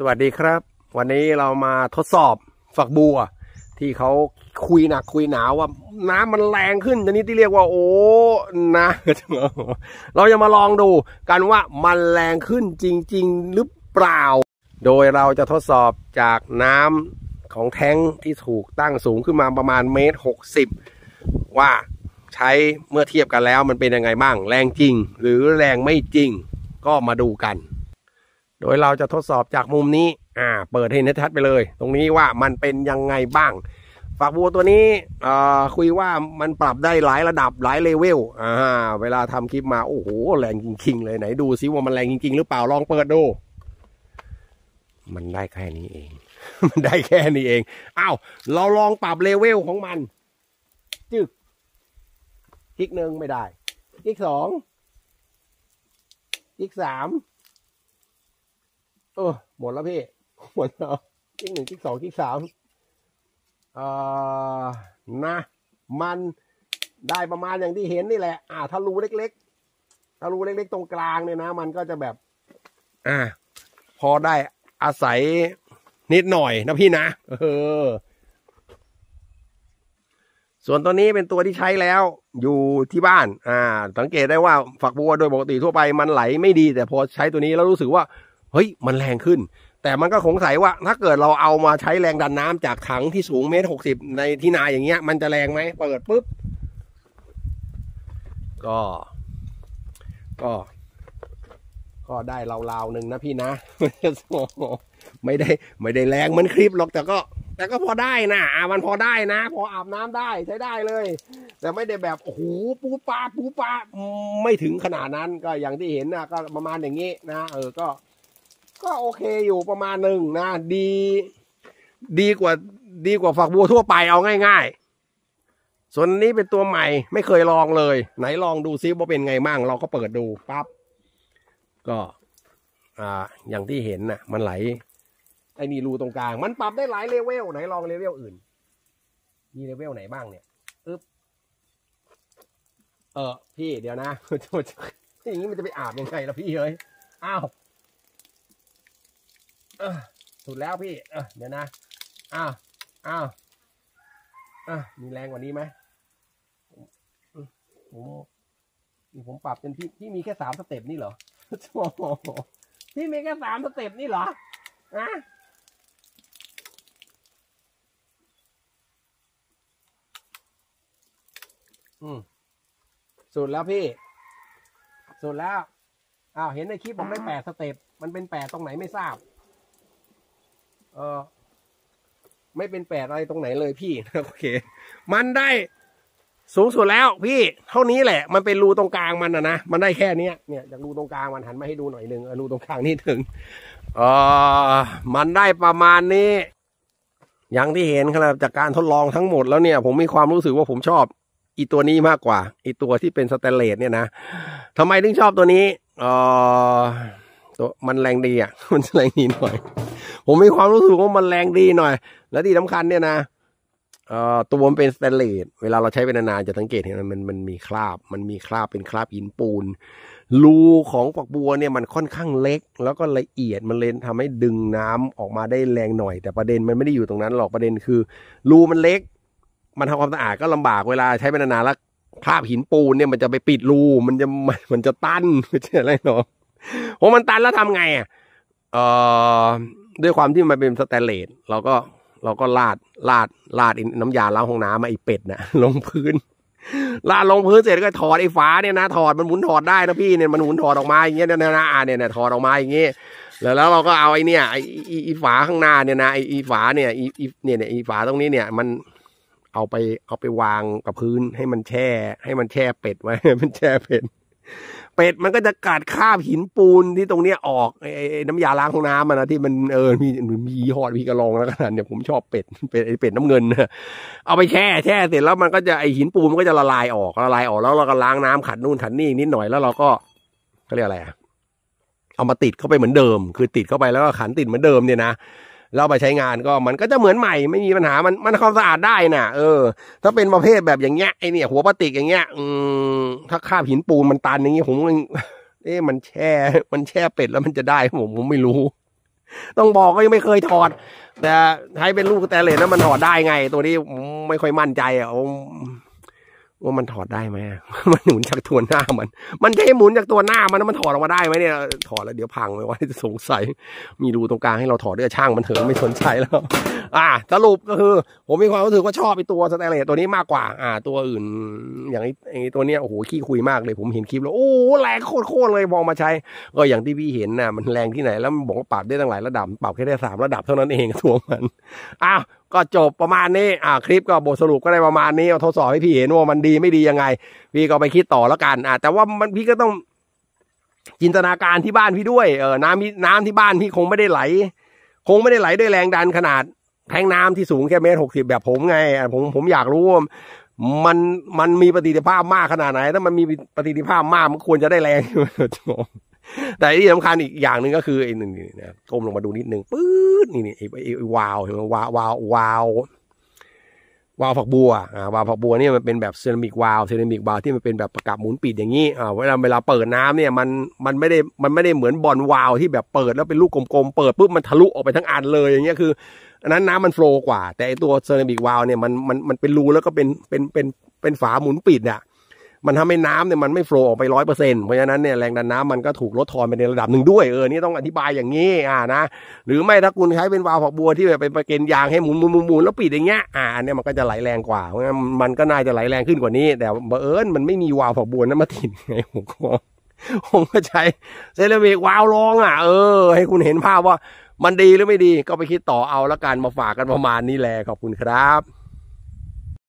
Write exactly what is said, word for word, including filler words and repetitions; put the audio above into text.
วัสดีครับวันนี้เรามาทดสอบฝักบัวที่เขาคุยหนักคุยหนาว่าน้ำมันแรงขึ้นชนิดที่เรียกว่าโอ้นะเราจะมาลองดูกันว่ามันแรงขึ้นจริงๆหรือเปล่าโดยเราจะทดสอบจากน้ำของแท้งที่ถูกตั้งสูงขึ้นมาประมาณเมตรหกสิบว่าใช้เมื่อเทียบกันแล้วมันเป็นยังไงบ้างแรงจริงหรือแรงไม่จริงก็มาดูกันโดยเราจะทดสอบจากมุมนี้อ่าเปิดให้เห็นชัดไปเลยตรงนี้ว่ามันเป็นยังไงบ้างฝักบัวตัวนี้อ่าคุยว่ามันปรับได้หลายระดับหลายเลเวลอ่าเวลาทำคลิปมาโอ้โหแรงจริงๆเลยไหนดูซิว่ามันแรงจริงๆหรือเปล่าลองเปิดดูมันได้แค่นี้เอง มันได้แค่นี้เองอ้าวเราลองปรับเลเวลของมันจึ๊กคลิกหนึ่งไม่ได้คลิกสองคลิกสามเออหมดแล้วพี่หมดแล้วคลิกหนึ่งคลิกสองคลิกสามเอ่อนะมันได้ประมาณอย่างที่เห็นนี่แหละอ่าถ้ารูเล็กๆถ้ารูเล็กๆตรงกลางเนี่ยนะมันก็จะแบบอ่าพอได้อาศัยนิดหน่อยนะพี่นะเออส่วนตัวนี้เป็นตัวที่ใช้แล้วอยู่ที่บ้านอ่าสังเกตได้ว่าฝักบัวโดยปกติทั่วไปมันไหลไม่ดีแต่พอใช้ตัวนี้แล้วรู้สึกว่าเฮ้ยมันแรงขึ้นแต่มันก็สงสัยว่าถ้าเกิดเราเอามาใช้แรงดันน้ำจากถังที่สูงเมตรหกสิบในที่นาอย่างเงี้ยมันจะแรงไหมเปิดปุ๊บก็ก็ก็ได้ราวๆหนึ่งนะพี่นะไม่ได้ไม่ได้แรงเหมือนคลิปหรอกแต่ก็แต่ก็พอได้นะอ่ามันพอได้นะพออาบน้ำได้ใช้ได้เลยแต่ไม่ได้แบบโอ้โหปูปลาปูปลาไม่ถึงขนาดนั้นก็อย่างที่เห็นนะก็ประมาณอย่างนี้นะเออก็ก็โอเคอยู่ประมาณหนึ่งนะดีดีกว่าดีกว่าฝักบัวทั่วไปเอาง่ายๆส่วนนี้เป็นตัวใหม่ไม่เคยลองเลยไหนลองดูซิว่าเป็นไงมั่งเราก็เปิดดูปั๊บก็อ่าอย่างที่เห็นนะมันไหลไอ้นี่รูตรงกลางมันปรับได้หลายเลเวลไหนลองเลเวลอื่นมีเลเวลไหนบ้างเนี่ยอึ๊บเออพี่เดี๋ยวนะอย่างนี้มันจะไปอาบยังไงล่ะพี่เอ้ยอ้าวเออสุดแล้วพี่เออเดี๋ยวนะอ้าวอ้าวอ่ะมีแรงกว่านี้ไหมผมนี่ผมปรับเป็นพี่พี่มีแค่สามสเต็ปนี่เหรอพี่มีแค่สามสเต็ปนี่เหรออะอืมสุดแล้วพี่สุดแล้วอ้าวเห็นในคลิปผมได้แปดสเต็ปมันเป็นแปดตรงไหนไม่ทราบเออไม่เป็นแปดอะไรตรงไหนเลยพี่โอเคมันได้สูงสุดแล้วพี่เท่านี้แหละมันเป็นรูตรงกลางมันนะนะมันได้แค่นี้เนี่ยจากรูตรงกลางมันหันมาให้ดูหน่อยหนึ่งรูตรงกลางนี่ถึงเออมันได้ประมาณนี้อย่างที่เห็นครับจากการทดลองทั้งหมดแล้วเนี่ยผมมีความรู้สึกว่าผมชอบอีตัวนี้มากกว่าอีตัวที่เป็นสแตนเลสเนี่ยนะทำไมถึงชอบตัวนี้เออตัวมันแรงดีอ่ะมันแรงดีหน่อยผมมีความรู้สึกว่ามันแรงดีหน่อยและที่สำคัญเนี่ยนะเอ่อตัวมันเป็นสแตนเลสเวลาเราใช้เป็นนานๆจะสังเกตเห็นมันมันมีคราบมันมีคราบเป็นคราบหินปูนรูของฝักบัวเนี่ยมันค่อนข้างเล็กแล้วก็ละเอียดมันเลยทำให้ดึงน้ำออกมาได้แรงหน่อยแต่ประเด็นมันไม่ได้อยู่ตรงนั้นหรอกประเด็นคือรูมันเล็กมันทำความสะอาดก็ลำบากเวลาใช้เป็นนานๆแล้วคราบหินปูนเนี่ยมันจะไปปิดรูมันจะมันจะตันไม่ใช่อะไรหรอกพอมันตันแล้วทำไงอ่ะเอ่อด้วยความที่มันเป็นสแตนเลสเราก็เราก็ลาดลาดลาดน้ำยาล้างห้องน้ำมาไอเป็ดนะลงพื้นลาดลงพื้นเสร็จก็ถอดไอ้ฝาเนี่ยนะถอดมันหมุนถอดได้นะพี่เนี่ยมันหมุนถอดออกมาอย่างเงี้ยนะนะอ่าเนี่ยถอดออกมาอย่างเงี้ยแล้วแล้วเราก็เอาไอ้เนี่ยไอ้ไอ้ฝาข้างหน้าเนี่ยนะไอ้ไอ้ฝาเนี่ยไอ้เนี่ยเนี่ยไอ้ฝาตรงนี้เนี่ยมันเอาไปเอาไปวางกับพื้นให้มันแช่ให้มันแช่เป็ดไว้มันแช่เป็ดเป็ดมันก็จะกัดคราบหินปูนที่ตรงเนี้ยออกไอ้น้ำยาล้างห้องน้ำมันนะที่มันเออมีมียี่ห้อพี่กระลองแล้วกันเนี่ยผมชอบเป็ดเป็ดไอ้เป็ดน้ำเงินเอาไปแช่แช่เสร็จแล้วมันก็จะไอ้หินปูนมันก็จะละลายออกละลายออกแล้วเราก็ล้างน้ำขัดนู่นขัดนี่นิดหน่อยแล้วเราก็เขาเรียกอะไรอะเอามาติดเข้าไปเหมือนเดิมคือติดเข้าไปแล้วก็ขันติดเหมือนเดิมเนี่ยนะเราไปใช้งานก็มันก็จะเหมือนใหม่ไม่มีปัญหามันมันความสะอาดได้น่ะเออถ้าเป็นประเภทแบบอย่างเงี้ยไอเนี่ยหัวพลาสติกอย่างเงี้ยอืมถ้าคราบหินปูนมันตันอย่างงี้ผมเอ๊ะมันแช่มันแช่เป็ดแล้วมันจะได้ผมผมไม่รู้ต้องบอกก็ยังไม่เคยถอดแต่ให้เป็นลูกสแตนเลสนั้นมันถอดได้ไงตัวนี้ไม่ค่อยมั่นใจอ่ะว่ามันถอดได้ไหมมันหมุนจากตัวหน้ามันมันจะให้หมุนจากตัวหน้ามันมันถอดออกมาได้ไหมเนี่ยถอดแล้วเดี๋ยวพังไหมวะสงสัยมีรูตรงกลางให้เราถอดด้วยช่างมันเถอะไม่สนใจแล้วอ่าสรุปก็คือผมมีความรู้สึกว่าชอบไอ้ตัวสแตนเลสตัวนี้มากกว่าอ่าตัวอื่นอย่างไอ้ไอ้ตัวเนี้ยโอ้โหขี้คุยมากเลยผมเห็นคลิปแล้วโอ้แรงโคตรๆเลยมองมาใช้ก็อย่างที่พี่เห็นน่ะมันแรงที่ไหนแล้วมันบอกว่าปรับได้ตั้งหลายระดับปรับแค่ได้สามระดับเท่านั้นเองตัวมันอ้าวก็จบประมาณนี้อ่าคลิปก็บทสรุปก็ได้ประมาณนี้เอาทดสอบให้พี่เห็นว่ามันดีไม่ดียังไงพี่ก็ไปคิดต่อแล้วกันอ่าแต่ว่ามันพี่ก็ต้องจินตนาการที่บ้านพี่ด้วยเออน้ำน้ำที่บ้านพี่คงไม่ได้ไหลคงไม่ได้ไหลด้วยแรงดันขนาดแทงน้ำที่สูงแค่เมตรหกสิบแบบผมไงผมผมอยากรู้ว่ามันมันมีประสิทธิภาพมากขนาดไหนถ้ามันมีประสิทธิภาพมากมันควรจะได้แรงแต่ที่สำคัญอีกอย่างหนึ่งก็คือไอ้หนึ่งนี่นะก้มลงมาดูนิดนึงปื๊ดนี่นี่ไอ้ไอ้วาวเห็นไหมวาววาววาววาวฝักบัวอ่าวาวฝักบัวนี่มันเป็นแบบเซรามิกวาวเซรามิกวาวที่มันเป็นแบบประกับหมุนปิดอย่างนี้อ่าเวลาเวลาเปิดน้ำเนี่ยมันมันไม่ได้มันไม่ได้เหมือนบอลวาวที่แบบเปิดแล้วเป็นลูกกลมๆเปิดปุ๊บมันทะลุออกไปทั้งอันเลยอย่างเงี้ยคืออันนั้นน้ำมันโฟลว์กว่าแต่ไอตัวเซรามิกวาวเนี่ยมันมันมันเป็นรูแล้วก็เป็นเป็นเป็นเป็นฝาหมุนปิดอ่ะมันทำให้น้ำเนี่ยมันไม่โฟลว์ออกไปร้อยเปอร์เซ็นต์เพราะฉะนั้นเนี่ยแรงดันน้ำมันก็ถูกลดทอนไปในระดับหนึ่งด้วยเออนี่ต้องอธิบายอย่างนี้อ่านะหรือไม่ถ้าคุณใช้เป็นวาล์วฝักบัวที่แบบเป็นประเกนยางให้หมุนหมุนหมุนหมุนแล้วปิดอย่างเงี้ยอ่าอันนี้มันก็จะไหลแรงกว่าเพราะงั้นมันก็น่าจะไหลแรงขึ้นกว่านี้แต่บังเอิญมันไม่มีวาล์วฝักบัวนั้นมาติดไงผมก็ผมก็ใช้เซรามิกวาล์วรองอ่ะเออให้คุณเห็นภาพว่ามันดีหรือไม่ดีก็ไปคิดต่อเอาละกันมาฝากกันประมาณนี้แหละขอบคุณครับ